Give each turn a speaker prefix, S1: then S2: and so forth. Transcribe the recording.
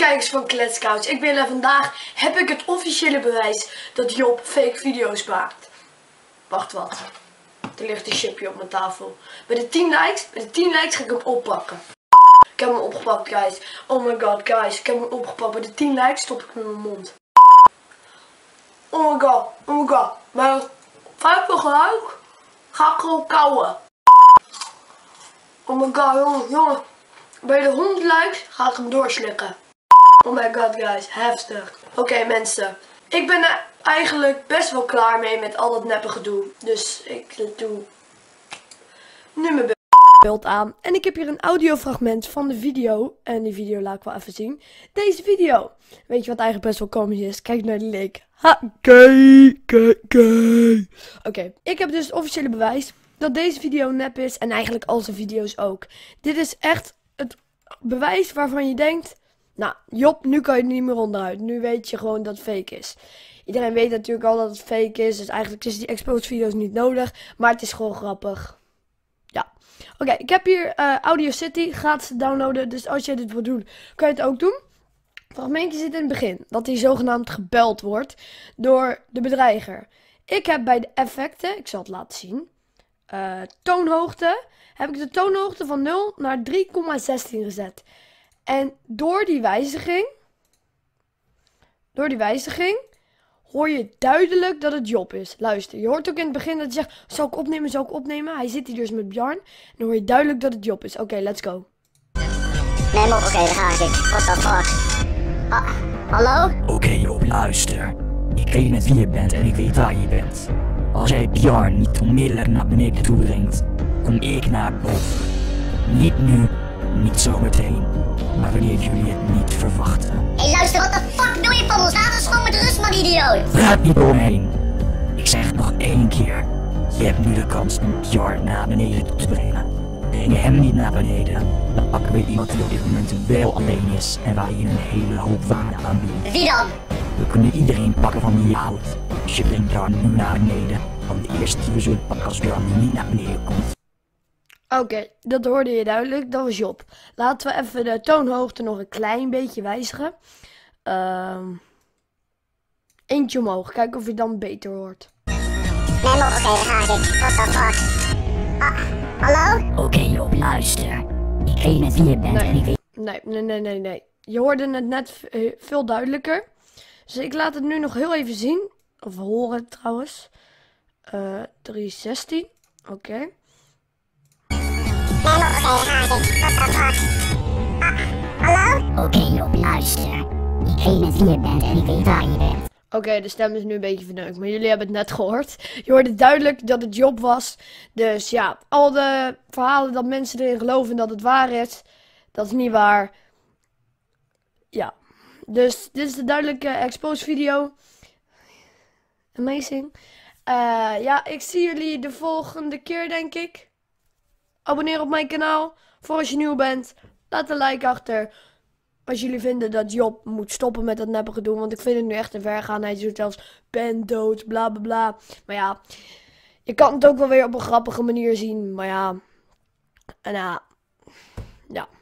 S1: kijkers van Kletscouch, ik ben er vandaag. Heb ik het officiële bewijs dat Job fake video's maakt. Wacht wat. Er ligt een chipje op mijn tafel. Bij de 10 likes ga ik hem oppakken. Ik heb hem opgepakt, guys. Oh my god, guys. Ik heb hem opgepakt. Bij de 10 likes stop ik hem in mijn mond. Oh my god, oh my god. Maar 50 likes ga ik gewoon kauwen. Oh my god, jongen. Bij de 100 likes ga ik hem doorslikken. Oh my god, guys. Heftig. Oké, mensen. Ik ben er eigenlijk best wel klaar mee met al dat neppe gedoe. Dus ik doe nu mijn beeld aan. En ik heb hier een audiofragment van de video. En die video laat ik wel even zien. Deze video. Weet je wat eigenlijk best wel komisch is? Kijk naar die link. Ha, gay. Oké, ik heb dus het officiële bewijs dat deze video nep is. En eigenlijk al zijn video's ook. Dit is echt het bewijs waarvan je denkt... Nou, Job, nu kan je er niet meer onderuit. Nu weet je gewoon dat het fake is. Iedereen weet natuurlijk al dat het fake is. Dus eigenlijk is die exposed video's niet nodig. Maar het is gewoon grappig. Ja. Oké, ik heb hier Audio City. Gratis te downloaden. Dus als jij dit wilt doen, kan je het ook doen. Fragmentje zit in het begin. Dat hij zogenaamd gebeld wordt door de bedreiger. Ik heb bij de effecten, ik zal het laten zien. Toonhoogte. Heb ik de toonhoogte van 0 naar 3,16 gezet. En door die wijziging hoor je duidelijk dat het Job is. Luister, je hoort ook in het begin dat hij zegt, zal ik opnemen? Hij zit hier dus met Bjarn. En dan hoor je duidelijk dat het Job is. Oké, let's go.
S2: Nee, maar oké, daar ga ik. What the fuck? Hallo?
S3: Oké, Job, luister. Ik weet met wie je bent en ik weet waar je bent. Als jij Bjarn niet onmiddellijk naar beneden toe brengt, kom ik naar boven. Niet nu, niet zometeen, maar wanneer jullie het niet verwachten.
S2: Hé, luister, wat de fuck doe je van ons? Laat ons gewoon met rust, man, idioot.
S3: Praat niet door me heen. Ik zeg het nog 1 keer. Je hebt nu de kans om Bjarn naar beneden toe te brengen. Breng je hem niet naar beneden, dan pakken we iemand die op dit moment wel alleen is en waar je een hele hoop waarde aan biedt.
S2: Wie dan?
S3: We kunnen iedereen pakken van wie je houdt. Dus je brengt Bjarn nu naar beneden. Want de eerste die we zullen pakken als Bjarn niet naar beneden komt.
S1: Oké, dat hoorde je duidelijk. Dat was Job. Laten we even de toonhoogte nog een klein beetje wijzigen. Eentje omhoog. Kijken of je dan beter hoort.
S2: Nee, maar oké, daar ga ik. What the fuck? Hallo?
S3: Oké, Job, luister. Ik weet met wie je bent en ik weet...
S1: Nee. Je hoorde het net veel duidelijker. Dus ik laat het nu nog heel even zien. Of horen trouwens. 316. Oké.
S2: Nee, maar oké, daar ga ik. What the fuck? Hallo?
S3: Oké, Job, luister. Ik weet met wie je bent en ik weet waar je bent.
S1: Oké, de stem is nu een beetje verneukt, maar jullie hebben het net gehoord. Je hoorde duidelijk dat het Job was. Dus ja, al de verhalen dat mensen erin geloven dat het waar is, dat is niet waar. Ja, dus dit is de duidelijke exposed video. Amazing. Ja, ik zie jullie de volgende keer, denk ik. Abonneer op mijn kanaal, voor als je nieuw bent. Laat een like achter. Als jullie vinden dat Job moet stoppen met dat neppige doen. Want ik vind het nu echt te ver gaan. Hij doet zelfs ben dood, bla bla bla. Maar ja, je kan het ook wel weer op een grappige manier zien. Maar ja, en ja.